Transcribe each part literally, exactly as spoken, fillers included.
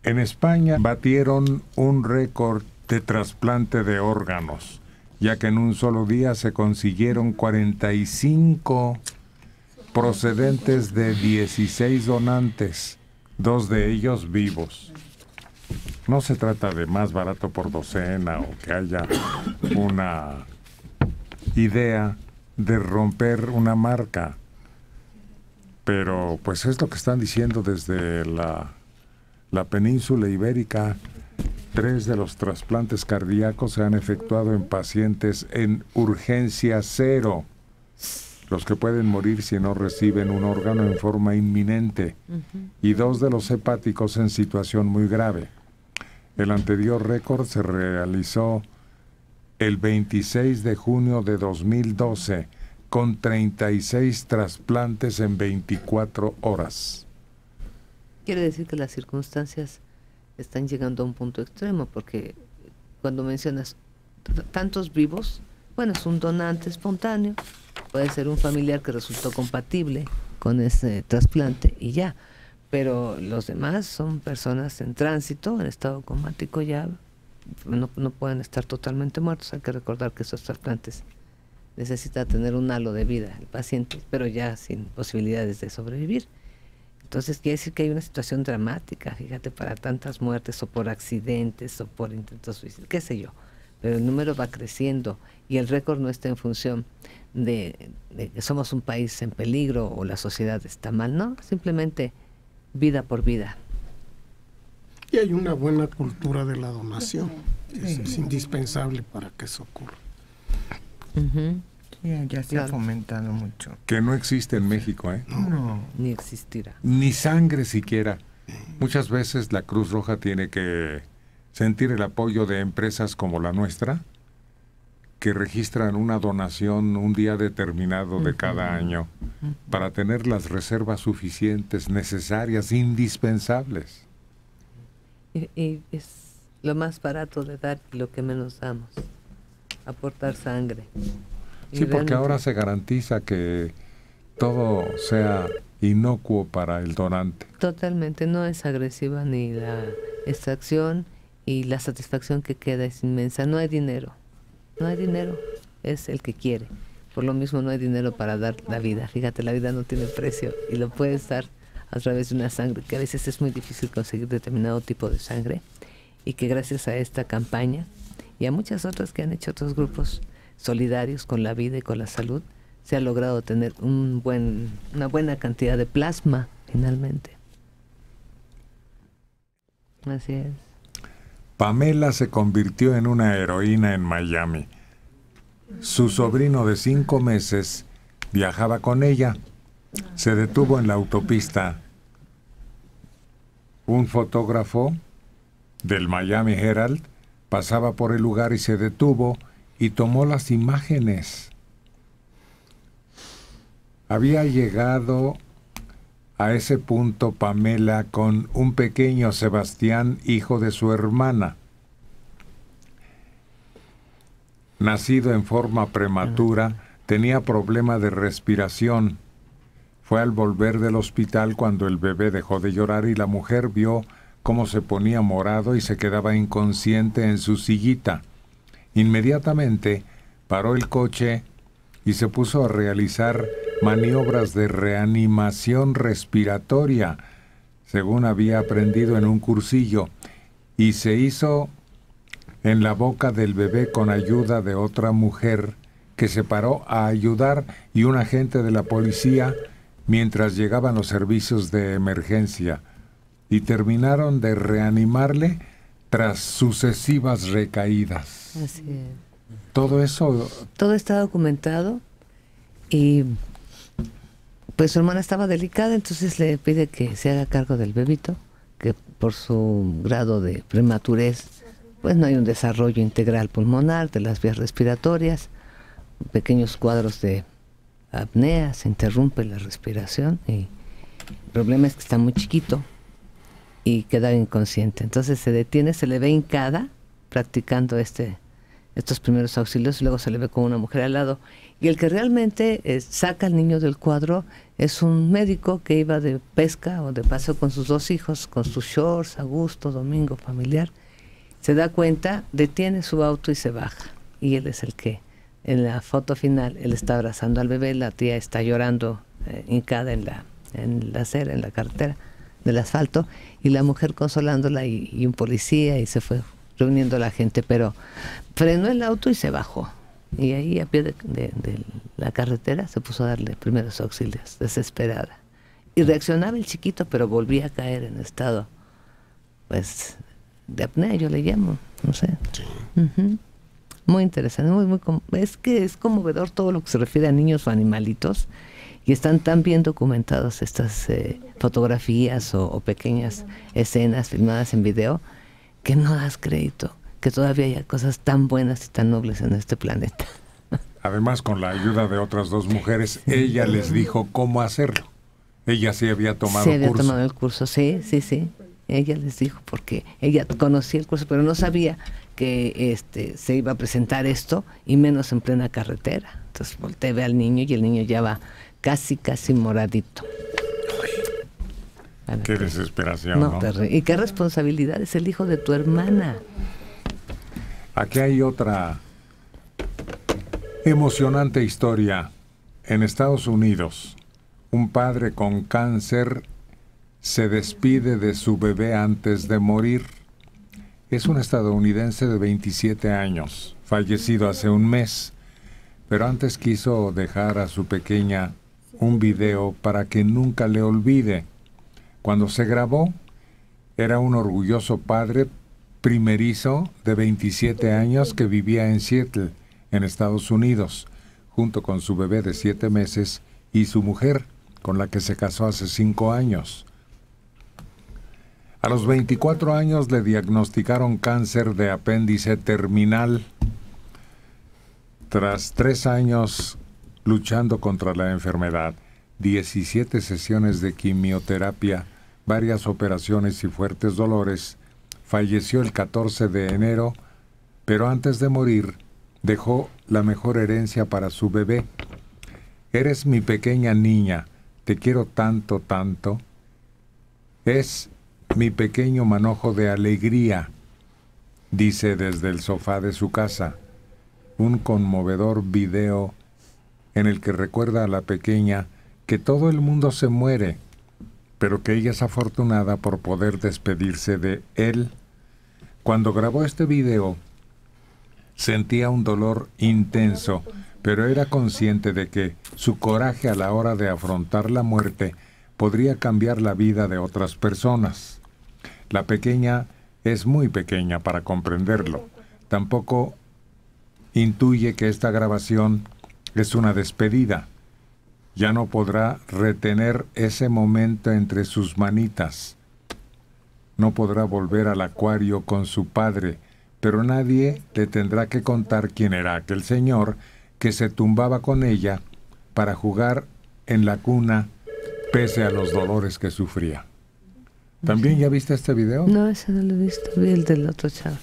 En España batieron un récord de trasplante de órganos, ya que en un solo día se consiguieron cuarenta y cinco procedentes de dieciséis donantes, dos de ellos vivos. No se trata de más barato por docena o que haya una idea de romper una marca, pero pues es lo que están diciendo desde la, la península ibérica. Tres de los trasplantes cardíacos se han efectuado en pacientes en urgencia cero, los que pueden morir si no reciben un órgano en forma inminente, uh-huh. y dos de los hepáticos en situación muy grave. El anterior récord se realizó el veintiséis de junio de dos mil doce, con treinta y seis trasplantes en veinticuatro horas. Quiere decir que las circunstancias están llegando a un punto extremo, porque cuando mencionas tantos vivos, bueno, es un donante espontáneo, puede ser un familiar que resultó compatible con ese trasplante y ya, pero los demás son personas en tránsito, en estado comático ya, no, no pueden estar totalmente muertos. Hay que recordar que esos trasplantes necesita tener un halo de vida el paciente, pero ya sin posibilidades de sobrevivir. Entonces quiere decir que hay una situación dramática, fíjate, para tantas muertes o por accidentes o por intentos suicidios, qué sé yo, pero el número va creciendo y el récord no está en función de, de que somos un país en peligro o la sociedad está mal, no, simplemente vida por vida. Y hay una buena cultura de la donación, es, es indispensable para que eso ocurra. Uh-huh. Ya, ya se Claro. ha fomentado mucho. Que no existe en México, ¿eh? No. Ni existirá. Ni sangre siquiera. Muchas veces la Cruz Roja tiene que sentir el apoyo de empresas como la nuestra, que registran una donación un día determinado de cada año para tener las reservas suficientes, necesarias, indispensables. Y, y es lo más barato de dar y lo que menos damos, aportar sangre. Y Sí, porque realmente, ahora se garantiza que todo sea inocuo para el donante. totalmente, no es agresiva ni la extracción y la satisfacción que queda es inmensa. No hay dinero, no hay dinero, es el que quiere. Por lo mismo no hay dinero para dar la vida. Fíjate, la vida no tiene precio y lo puedes dar a través de una sangre, que a veces es muy difícil conseguir determinado tipo de sangre, y que gracias a esta campaña y a muchas otras que han hecho otros grupos solidarios con la vida y con la salud, se ha logrado tener un buen, una buena cantidad de plasma finalmente. Así es. Pamela se convirtió en una heroína en Miami. Su sobrino de cinco meses viajaba con ella. Se detuvo en la autopista. Un fotógrafo del Miami Herald pasaba por el lugar y se detuvo y tomó las imágenes. Había llegado a ese punto Pamela con un pequeño Sebastián, hijo de su hermana. Nacido en forma prematura, tenía problema de respiración. Fue al volver del hospital cuando el bebé dejó de llorar y la mujer vio cómo se ponía morado y se quedaba inconsciente en su sillita. Inmediatamente paró el coche y se puso a realizar maniobras de reanimación respiratoria, según había aprendido en un cursillo, y se hizo en la boca del bebé con ayuda de otra mujer que se paró a ayudar y un agente de la policía mientras llegaban los servicios de emergencia, y terminaron de reanimarle tras sucesivas recaídas. Así es. Todo eso... Todo está documentado y pues su hermana estaba delicada, entonces le pide que se haga cargo del bebito, que por su grado de prematurez pues no hay un desarrollo integral pulmonar de las vías respiratorias, pequeños cuadros de apnea, se interrumpe la respiración y el problema es que está muy chiquito y queda inconsciente. Entonces se detiene, se le ve hincada practicando este estos primeros auxilios, y luego se le ve con una mujer al lado. Y el que realmente eh, saca al niño del cuadro es un médico que iba de pesca o de paseo con sus dos hijos, con sus shorts, a gusto, domingo familiar. Se da cuenta, detiene su auto y se baja. Y él es el que, en la foto final, él está abrazando al bebé, la tía está llorando, eh, hincada en la, en la acera, en la carretera del asfalto, y la mujer consolándola, y, y un policía, y se fue reuniendo la gente, pero frenó el auto y se bajó. Y ahí a pie de, de, de la carretera se puso a darle primeros auxilios, desesperada. Y reaccionaba el chiquito, pero volvía a caer en estado, pues, de apnea, yo le llamo, no sé. Sí. Uh-huh. Muy interesante, muy, muy, es que es conmovedor todo lo que se refiere a niños o animalitos, y están tan bien documentados estas eh, fotografías o, o pequeñas escenas filmadas en video, que no das crédito que todavía haya cosas tan buenas y tan nobles en este planeta. Además, con la ayuda de otras dos mujeres, ella les dijo cómo hacerlo. Ella sí había tomado Sí, había curso. tomado el curso, sí, sí, sí. Ella les dijo, porque ella conocía el curso, pero no sabía que este se iba a presentar esto, y menos en plena carretera. Entonces volteé, ve al niño, y el niño ya va casi, casi moradito. Para Qué que- desesperación, No, ¿no? terri- y qué responsabilidad, es el hijo de tu hermana. Aquí hay otra emocionante historia. En Estados Unidos, un padre con cáncer se despide de su bebé antes de morir. Es un estadounidense de veintisiete años, fallecido hace un mes, pero antes quiso dejar a su pequeña un video para que nunca le olvide. Cuando se grabó, era un orgulloso padre primerizo de veintisiete años que vivía en Seattle, en Estados Unidos, junto con su bebé de siete meses y su mujer, con la que se casó hace cinco años. A los veinticuatro años le diagnosticaron cáncer de apéndice terminal. Tras tres años luchando contra la enfermedad, diecisiete sesiones de quimioterapia, varias operaciones y fuertes dolores, falleció el catorce de enero, pero antes de morir dejó la mejor herencia para su bebé. Eres mi pequeña niña, te quiero tanto, tanto. Es mi pequeño manojo de alegría, dice desde el sofá de su casa. Un conmovedor video en el que recuerda a la pequeña que todo el mundo se muere, pero que ella es afortunada por poder despedirse de él. Cuando grabó este video, sentía un dolor intenso, pero era consciente de que su coraje a la hora de afrontar la muerte podría cambiar la vida de otras personas. La pequeña es muy pequeña para comprenderlo. Tampoco intuye que esta grabación es una despedida. Ya no podrá retener ese momento entre sus manitas. No podrá volver al acuario con su padre, pero nadie le tendrá que contar quién era aquel señor que se tumbaba con ella para jugar en la cuna pese a los dolores que sufría. ¿También ya viste este video? No, ese no lo he visto, vi el del otro chavo.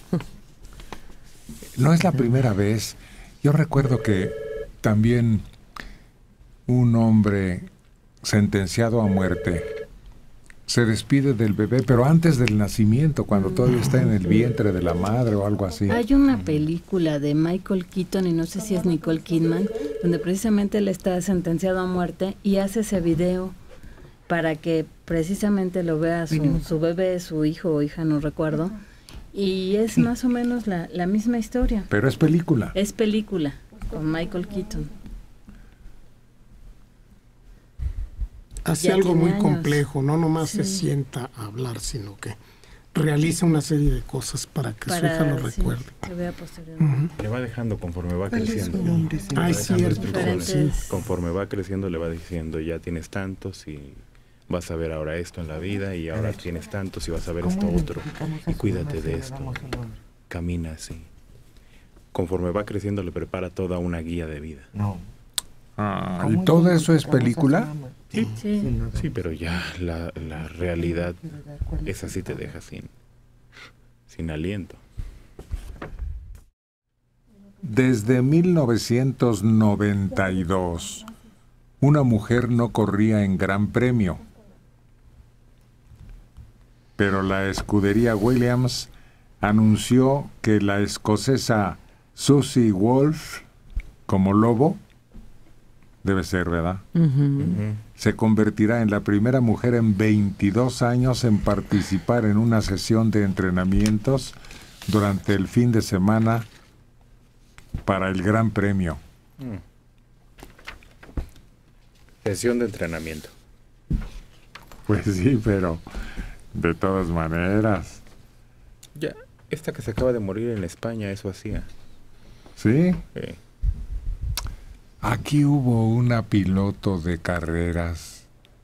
No es la primera vez. Yo recuerdo que también un hombre sentenciado a muerte se despide del bebé, pero antes del nacimiento, cuando todavía está en el vientre de la madre o algo así. Hay una película de Michael Keaton, y no sé si es Nicole Kidman, donde precisamente él está sentenciado a muerte y hace ese video para que precisamente lo vea su, su bebé, su hijo o hija, no recuerdo, y es más o menos la, la misma historia. Pero es película. Es película, con Michael Keaton. Hace Ya algo tiene muy años. complejo, no nomás se Sí. sienta a hablar, sino que realiza una serie de cosas para que su hija lo sí, recuerde. que vea posteriormente. Le va dejando conforme va ¿Cuál es creciendo. su nombre, Le señor? va Ay, dejando cierto, instrucciones. Diferentes- Conforme va creciendo le va diciendo, ya tienes tantos y vas a ver ahora esto en la vida, y ahora tienes tantos y vas a ver ¿Cómo esto otro. identificamos a Y su cuídate nombre de si esto. le damos el nombre? Camina así. Conforme va creciendo le prepara toda una guía de vida. No. Ah, ¿Cómo ¿y todo eso es identificamos a su película? nombre? Sí, Sí. no. Sí, pero ya la, la realidad, esa sí te deja sin, sin aliento. Desde mil novecientos noventa y dos, una mujer no corría en Gran Premio, pero la escudería Williams anunció que la escocesa Susie Wolff, como lobo, debe ser, ¿verdad? Ujú. Ujú. Se convertirá en la primera mujer en veintidós años en participar en una sesión de entrenamientos durante el fin de semana para el Gran Premio. Mm. Sesión de entrenamiento. Pues sí, pero de todas maneras, Ya, esta que se acaba de morir en España, eso hacía. ¿sí? Eh, Aquí hubo una piloto de carreras,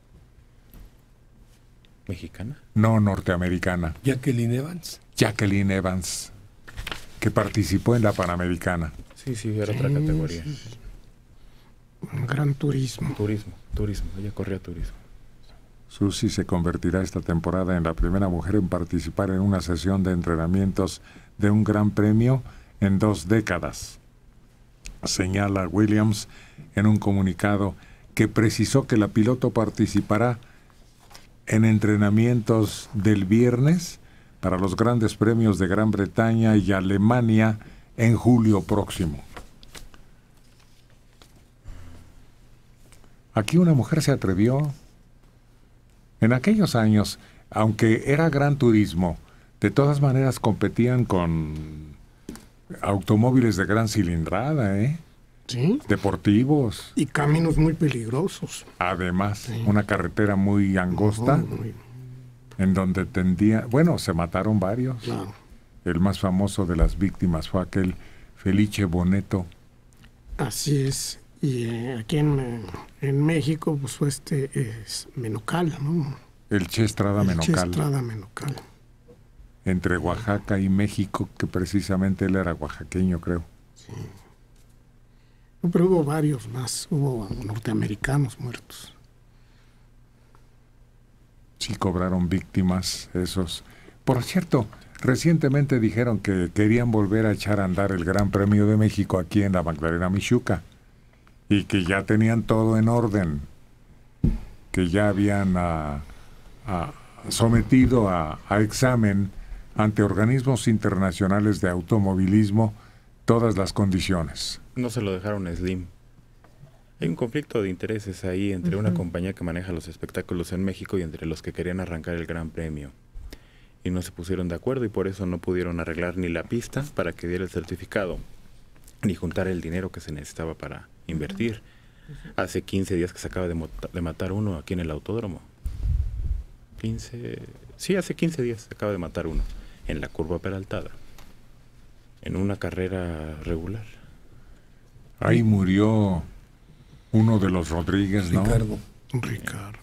¿Mexicana? no norteamericana, Jacqueline Evans. Jacqueline Evans, que participó en la Panamericana. Sí, sí, era otra categoría. Un gran turismo. Turismo, turismo. Ella corría turismo. Susie se convertirá esta temporada en la primera mujer en participar en una sesión de entrenamientos de un gran premio en dos décadas. Señala Williams en un comunicado que precisó que la piloto participará en entrenamientos del viernes para los grandes premios de Gran Bretaña y Alemania en julio próximo. Aquí una mujer se atrevió. En aquellos años, aunque era gran turismo, de todas maneras competían con automóviles de gran cilindrada, ¿eh? Sí. Deportivos. Y caminos muy peligrosos. Además, Sí. una carretera muy angosta, Muy, muy, en donde tendía... Bueno, se mataron varios. claro. El más famoso de las víctimas fue aquel Felice Boneto. Así es. Y eh, aquí en, eh, en México, pues fue este es Menocal, ¿no? El Che Estrada El Menocal. Che Estrada Menocal. Entre Oaxaca y México, que precisamente él era oaxaqueño, creo. No, pero hubo varios más. Hubo norteamericanos muertos. Sí cobraron víctimas esos. Por cierto, recientemente dijeron que querían volver a echar a andar el Gran Premio de México aquí en la Magdalena Mixhuca y que ya tenían todo en orden, que ya habían ah, ah, sometido a, a examen ante organismos internacionales de automovilismo todas las condiciones. No se lo dejaron a Slim. Hay un conflicto de intereses ahí entre una compañía que maneja los espectáculos en México y entre los que querían arrancar el Gran Premio. Y no se pusieron de acuerdo y por eso no pudieron arreglar ni la pista para que diera el certificado, ni juntar el dinero que se necesitaba para invertir. Hace quince días que se acaba de, mota- de matar uno aquí en el autódromo. quince... Sí, hace quince días se acaba de matar uno en la curva peraltada. En una carrera regular. Ahí murió uno de los Rodríguez, ¿no? Ricardo. Ricardo.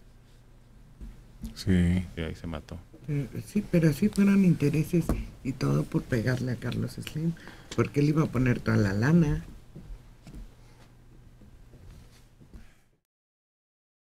Sí. Y ahí se mató. Eh, Sí, pero sí fueron intereses y todo por pegarle a Carlos Slim, porque él iba a poner toda la lana.